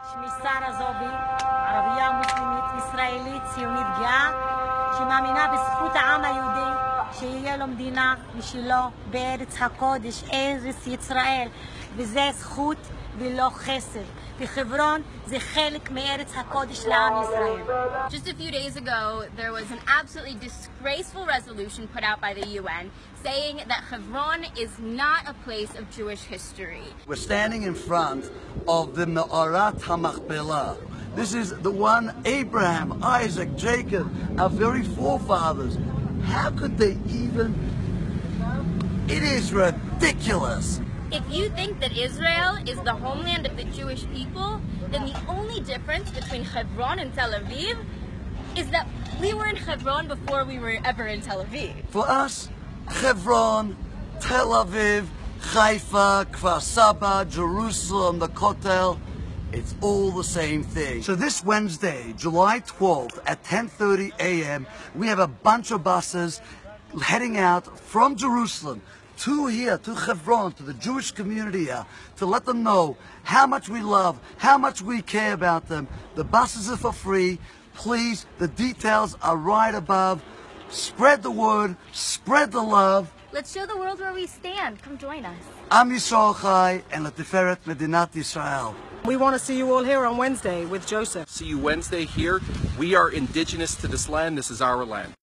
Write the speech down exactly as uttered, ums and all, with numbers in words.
שמי שרה זובי, ערבייה מוסלמית ישראלית ציונית גאה, שמאמינה בזכות העם היהודי שיהיה לו מדינה משלו בארץ הקודש, ארץ ישראל, וזה זכות ולא חסד. וחברון זה חלק מארץ הקודש לעם ישראל. Just a few days ago, there was an absolutely disgraceful resolution put out by the U N saying that Hebron is not a place of Jewish history. We're standing in front of the Me'arat HaMachpelah. This is the one Abraham, Isaac, Jacob, our very forefathers. How could they even? It is ridiculous. If you think that Israel is the homeland of the Jewish people, then the only difference between Hebron and Tel Aviv is that we were in Hebron before we were ever in Tel Aviv. For us, Hebron, Tel Aviv, Haifa, Kfar Saba, Jerusalem, the Kotel, it's all the same thing. So this Wednesday, July twelfth at ten thirty a m, we have a bunch of buses heading out from Jerusalem to here, to Hebron, to the Jewish community here, to let them know how much we love, how much we care about them. The buses are for free. Please, the details are right above. Spread the word, spread the love. Let's show the world where we stand. Come join us. Am Yisrael Chai and L'Tiferet Medinat Yisrael. We want to see you all here on Wednesday with Joseph. See you Wednesday here. We are indigenous to this land. This is our land.